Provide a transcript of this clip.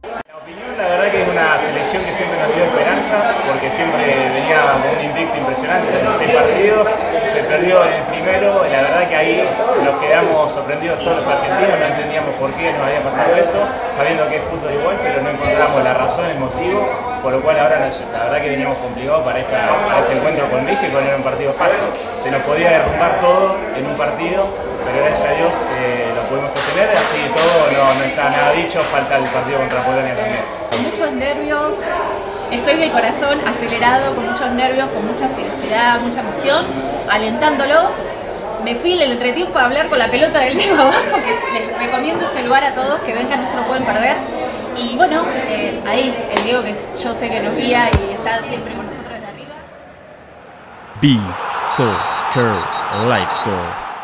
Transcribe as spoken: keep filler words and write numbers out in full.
La opinión, la verdad que es una selección que siempre nos dio esperanzas, porque siempre venía con un invicto impresionante, treinta y seis partidos, se perdió en el primero, la verdad que ahí nos quedamos sorprendidos todos los argentinos, no entendíamos por qué nos había pasado eso, sabiendo que es fútbol igual, pero no encontramos la razón, el motivo, por lo cual ahora nos, la verdad que veníamos complicados para, esta, para este encuentro con México, no era un partido fácil, se nos podía derrumbar todo en un partido, pero gracias a Dios eh, lo pudimos sostener, así que todo no, no está nada dicho, falta el partido contra Polonia también. Con muchos nervios, estoy del corazón acelerado, con muchos nervios, con mucha felicidad, mucha emoción, alentándolos. Me fui en el entretiempo a hablar con la pelota del de abajo, que les recomiendo este lugar a todos, que vengan, no se lo pueden perder. Y bueno, eh, ahí el Diego, que yo sé que nos guía y está siempre con nosotros desde arriba. B Soccer Live Score.